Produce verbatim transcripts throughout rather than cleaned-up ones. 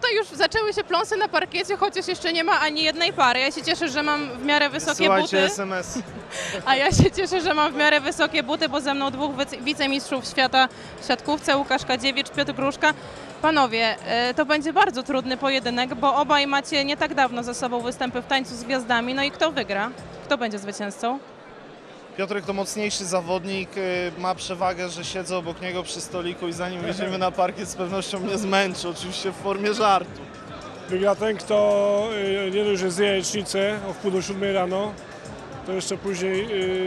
tutaj już zaczęły się pląsy na parkiecie, chociaż jeszcze nie ma ani jednej pary. Ja się cieszę, że mam w miarę wysokie Słuchajcie buty. S M S. A ja się cieszę, że mam w miarę wysokie buty, bo ze mną dwóch wice- wicemistrzów świata w siatkówce, Łukasz Kadziewicz, Piotr Gruszka. Panowie, e, to będzie bardzo trudny pojedynek, bo obaj macie nie tak dawno za sobą występy w Tańcu z Gwiazdami. No i kto wygra? Kto będzie zwycięzcą? Piotrek to mocniejszy zawodnik, y, ma przewagę, że siedzę obok niego przy stoliku i zanim wyjdziemy na parkiet z pewnością mnie zmęczy, oczywiście w formie żartu. Wygra ten, kto y, nie dość, że zje jajecznicę o wpół do siódmej rano, to jeszcze później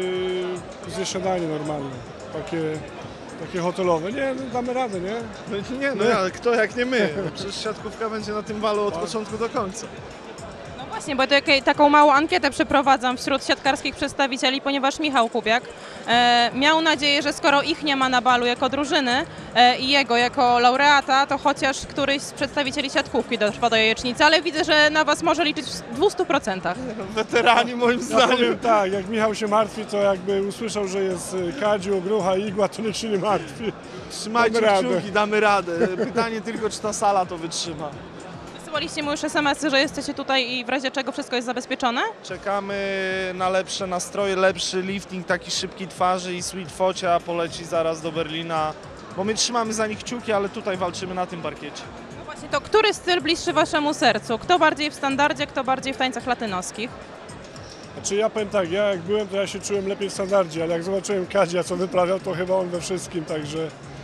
yy, zje śniadanie normalne, takie, takie hotelowe. Nie, no, damy radę, nie? No, nie, no ale kto jak nie my? Przecież siatkówka będzie na tym walu od początku do końca. No właśnie, bo takiej, taką małą ankietę przeprowadzam wśród siatkarskich przedstawicieli, ponieważ Michał Kubiak e, miał nadzieję, że skoro ich nie ma na balu jako drużyny e, i jego jako laureata, to chociaż któryś z przedstawicieli siatkówki dotrwa do jajecznicy, ale widzę, że na was może liczyć w dwustu procentach. Weterani moim Ja zdaniem. powiem tak, jak Michał się martwi, to jakby usłyszał, że jest y, Kadziu, Grucha, Igła, to niech się nie martwi. Trzymajcie Damy radę. kciuki, damy radę. Pytanie tylko, czy ta sala to wytrzyma. Wysyłaliście mu już es em esy, że jesteście tutaj i w razie czego wszystko jest zabezpieczone? Czekamy na lepsze nastroje, lepszy lifting, taki szybki twarzy i Sweet Focia poleci zaraz do Berlina, bo my trzymamy za nich kciuki, ale tutaj walczymy na tym parkiecie. No właśnie, to który styl bliższy waszemu sercu? Kto bardziej w standardzie, kto bardziej w tańcach latynoskich? Znaczy ja powiem tak, ja jak byłem, to ja się czułem lepiej w standardzie, ale jak zobaczyłem Kadzia, co wyprawiał, to chyba on we wszystkim, także...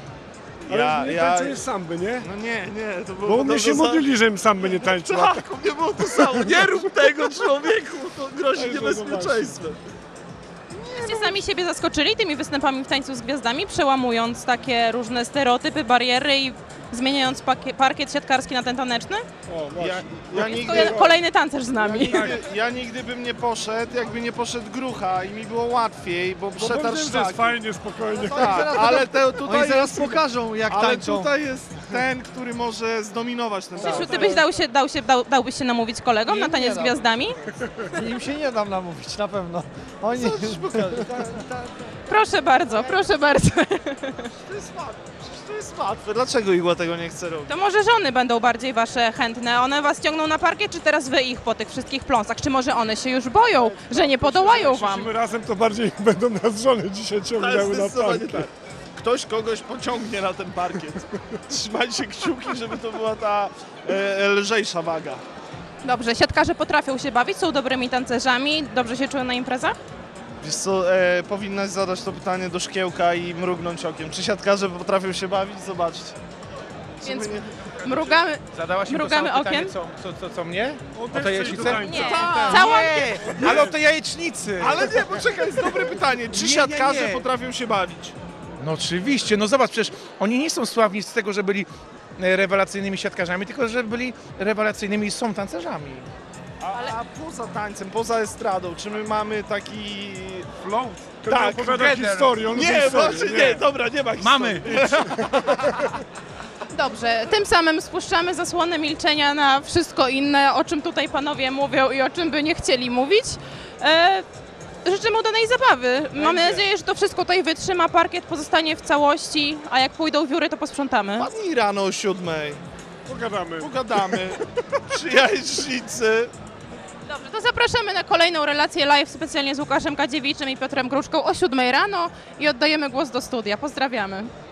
Ale Ja- nie ja- tańczenie samby, nie? No nie, nie, to było Bo u mnie podobno się za- modlili, żebym samby nie tańczył. a Tak, u mnie było to samo. Nie rób tego, człowieku, to grozi Także niebezpieczeństwem. Jesteście sami siebie zaskoczyli tymi występami w Tańcu z Gwiazdami, przełamując takie różne stereotypy, bariery i zmieniając pakie- parkiet siatkarski na ten taneczny? O, właśnie. Ja, ja, Jest nigdy, to kolejny tancerz z ja, nami. nigdy, ja nigdy bym nie poszedł, jakby nie poszedł Grucha i mi było łatwiej, bo Bo przetarł powiem, że jest szlaki. fajnie, spokojnie. Tak, ale te, tutaj Oni zaraz jest, pokażą, jak ale tańczą. tutaj jest ten, który może zdominować ten Krzysiu, taniec. ty byś dał się, dał się, dał, dałbyś się namówić kolegom Nie, na nie Taniec z dam. Gwiazdami? Im się nie dam namówić, na pewno. Oni... Co ci pokażę? Ta- ta- Proszę bardzo, proszę bardzo. To jest łatwe, przecież to jest łatwe. Dlaczego Igła tego nie chce robić? To może żony będą bardziej wasze chętne. One was ciągną na parkiet, czy teraz wy ich po tych wszystkich pląsach? Czy może one się już boją, że nie podołają Jak wam? siedzimy razem, to bardziej będą nas żony dzisiaj ciągnęły na Zdecydowanie parkiet. tak. Ktoś kogoś pociągnie na ten parkiet. Trzymajcie kciuki, żeby to była ta e, lżejsza waga. Dobrze, siatkarze potrafią się bawić, są dobrymi tancerzami, dobrze się czują na imprezach? Wiesz co, e, powinnaś zadać to pytanie do Szkiełka i mrugnąć okiem. Czy siatkarze potrafią się bawić? Zobaczcie. Więc Nie- mrugamy, Zadałaś mi to Mrugamy samo pytanie, okiem? co, co, co, co mnie? On O też tej chce iść do jajecznicy? tańca. nie, całą... Nie, ale o tej jajecznicy. Ale nie, poczekaj, jest dobre pytanie. Czy Nie, nie, siatkarze nie. potrafią się bawić? No oczywiście, no zobacz, przecież oni nie są sławni z tego, że byli e, rewelacyjnymi siatkarzami, tylko że byli rewelacyjnymi i są tancerzami. A, a poza tańcem, poza estradą, czy my mamy taki... Flow. Ten Tak, opowiada together. historię, on lubi Nie, historię, właśnie nie, dobra, nie ma historii. Mamy! Dobrze, tym samym spuszczamy zasłonę milczenia na wszystko inne, o czym tutaj panowie mówią i o czym by nie chcieli mówić. E, życzymy udanej zabawy. Mamy nadzieję, że to wszystko tutaj wytrzyma, parkiet pozostanie w całości, a jak pójdą wióry, to posprzątamy. Padnij rano o siódmej, Pogadamy. pogadamy przy jajecznicy. Dobrze, to zapraszamy na kolejną relację live specjalnie z Łukaszem Kadziewiczem i Piotrem Gruszką o siódmej rano i oddajemy głos do studia. Pozdrawiamy.